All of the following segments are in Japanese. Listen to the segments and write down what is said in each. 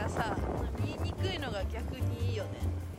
さ、見えにくいのが逆にいいよね。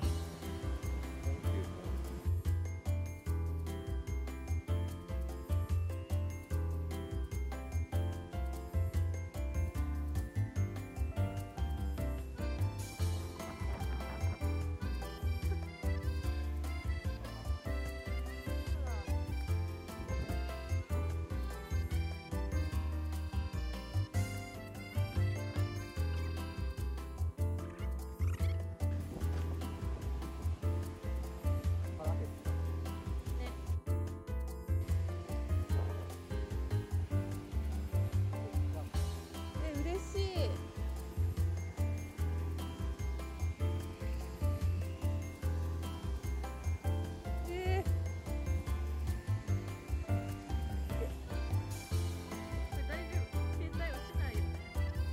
嬉しい。これ大丈夫？携帯落ちないよね。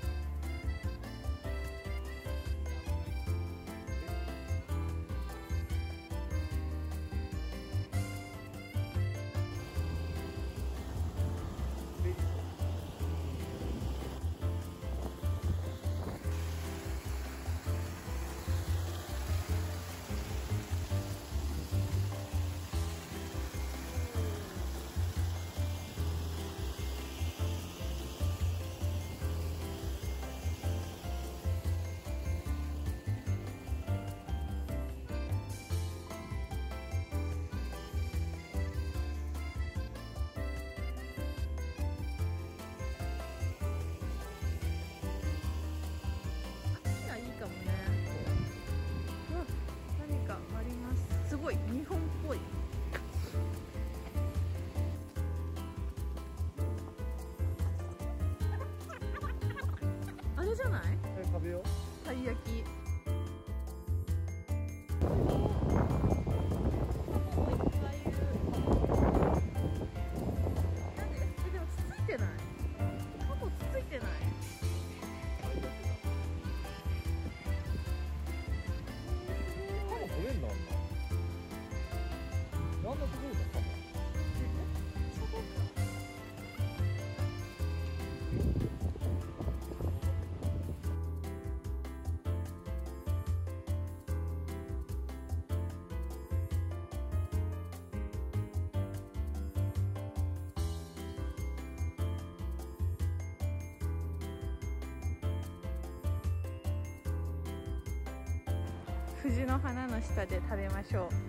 かもね。うわ、何かあります。すごい日本っぽい。あれじゃない？ 壁よ。 たい焼き。でもつついてない？カモつついてない？ 取れんのあんな。なんだところだかも。 藤の花の下で食べましょう。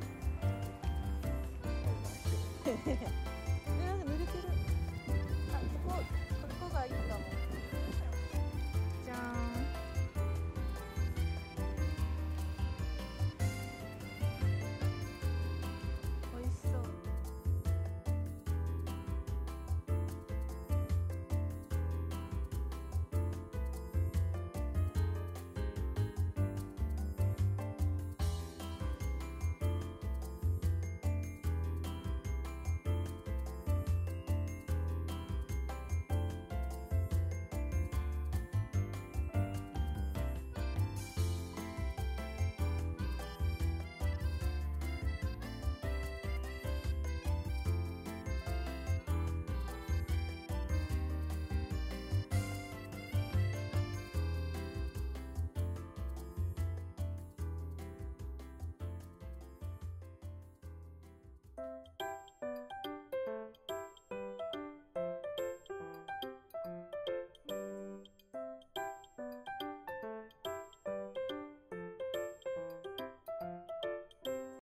なんか濡れてる。あ、ここがいいかも。じゃーん。美味しそう。